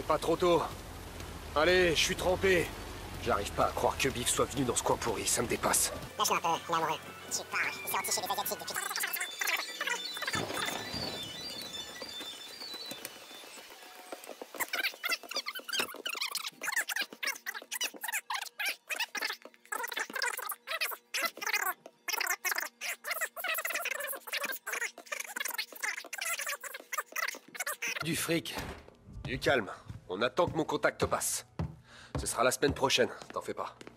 Pas trop tôt. Allez, je suis trempé. J'arrive pas à croire que Biff soit venu dans ce coin pourri, ça me dépasse. Lâche-le un peu, il est amoureux. Tu parles, il s'est sorti chez les Asiatiques depuis... Du fric. Du calme. On attend que mon contact passe. Ce sera la semaine prochaine, t'en fais pas.